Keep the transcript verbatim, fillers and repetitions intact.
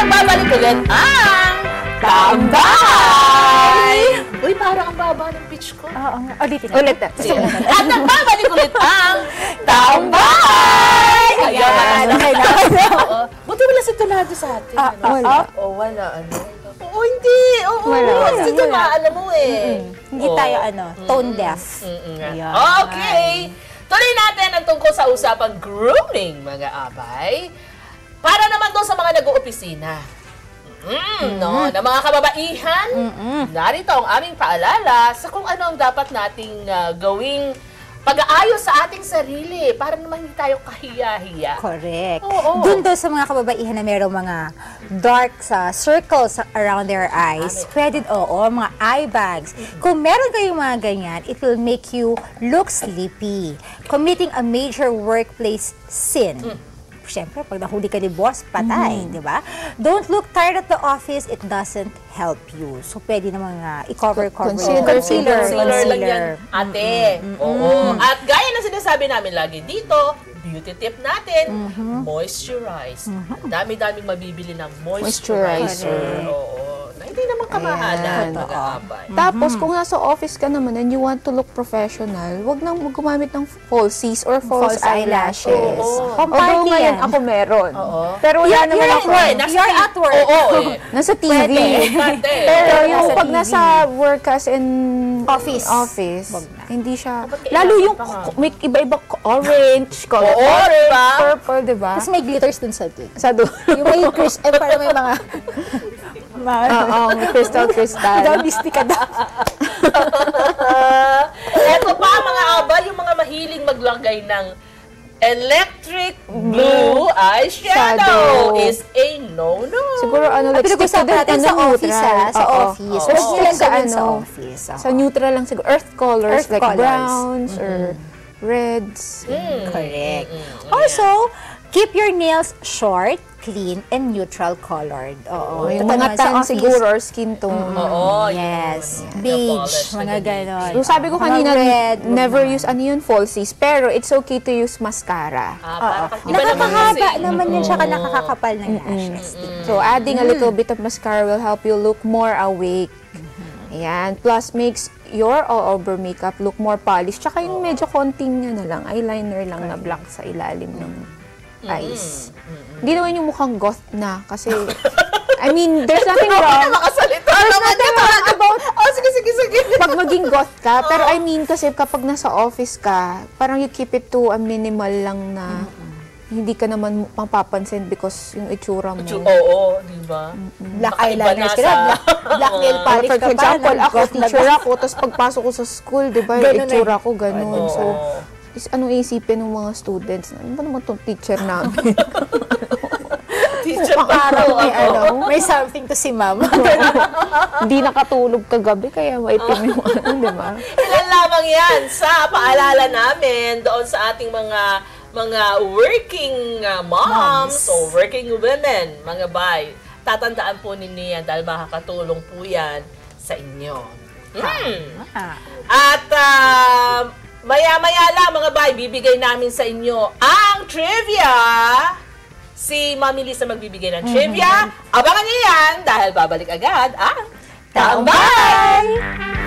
nagbabalik ulit ang Taumbahay! Uy, parang ang baba ng pitch ko. Oo nga. Ulitin na. Ulit na. At nagbabalik ulit ang Taumbahay! Ayan. Okay na. Buti wala si Tunado sa atin. Wala. O, wala. Ano? Oo, hindi. Oo, Wala, wala. Hindi ka maalam mo eh. Hindi tayo, ano, tone deaf. Okay. Tuloy natin ang tungkol sa usapang grooming, mga abay. Para naman doon sa mga nag-oopisina. Mm, no, na mga kababaihan, narito ang aming paalala sa kung ano ang dapat nating uh, gawing pag-aayos sa ating sarili para naman hindi tayo kahiya-hiya. Correct. Oo. Doon daw sa mga kababaihan na mayroong mga dark sa circles around their eyes, pwede, oo, mga eye bags. Kung meron kayong mga ganyan, it will make you look sleepy. Committing a major workplace sin. Mm. Siyempre, pag nahuli ka ni boss, patay, mm. di ba? Don't look tired at the office, it doesn't help you. So, pwede namang uh, i-cover, cover. Concealer. Concealer, concealer lang yan, ate. Mm -hmm. Oo. At gaya na sinasabi namin lagi dito, beauty tip natin, mm -hmm. moisturize. Mm -hmm. Dami-daming mabibili ng moisturizer. moisturizer. Oo. Na hindi naman kamahalan, mag-aabay. Tapos, kung nasa office ka naman and you want to look professional, wag nang gumamit ng falsies or false, false eyelashes. Oo. Although ngayon ako meron. Oo. Pero wala naman ako. You're at work. Oo, eh. Nasa T V. Pero yung pag nasa work as in office, office hindi siya. Lalo yung may iba-iba orange, color orange, purple, diba? Tapos may glitters dun sa dun. Sa dun. Yung may crystal, eh, para may mga... Oo, may crystal, crystal. Daw-misty ka daw. Eto pa, mga aba, yung mga mahiling maglagay ng electric blue eyeshadow is a no-no. Siguro ano, let's stick to the sa office, ha? Sa office. Let's stick sa ano, office. sa neutral lang siguro. Earth colors, Earth like colors. browns or reds. Correct. Also, keep your nails short, clean, and neutral colored. Oo. Yung mga taong siguro or skin tone. Oo. Yes. Beige, mga ganon. So, sabi ko kanina, red, never use ano yun, falsies. Pero it's okay to use mascara. Ah, nakakahaba naman yun siya ka nakakakapal ng lashes. So, adding a little bit of mascara will help you look more awake. Ayan. Plus, makes your all-over makeup look more polished. Tsaka yung medyo konting ano lang, eyeliner lang na black sa ilalim ng eyes. Hindi naman yung mukhang goth na kasi, I mean, there's nothing wrong. Makasalita There's nothing wrong about oh, sige, sige, sige. pag maging goth ka. Pero I mean, kasi kapag nasa office ka, parang you keep it to a minimal lang na hindi ka naman mapapansin because yung itsura mo. Oo, di ba? Black eyeliners ka na, black, black nail polish ka pa. For example, ako, goth na teacher ako, tapos pagpasok ko sa school, di ba, yung itsura ko, ganun. So, is anong isipin ng mga students? Ano ba naman itong teacher namin? Teacher parang may, ano, may something to si ma'am. Hindi nakatulog kagabi, kaya maitim yung ano, di ba? Ilan lamang yan sa paalala namin doon sa ating mga mga working uh, moms, moms o working women, mga bay. Tatandaan po ninyo yan dahil makakatulong po yan sa inyo. Hmm. At uh, maya-maya lang mga bay, bibigay namin sa inyo ang trivia. Si Mami Lisa magbibigay ng trivia. Abangan niyo yan dahil babalik agad ang Taumbahay!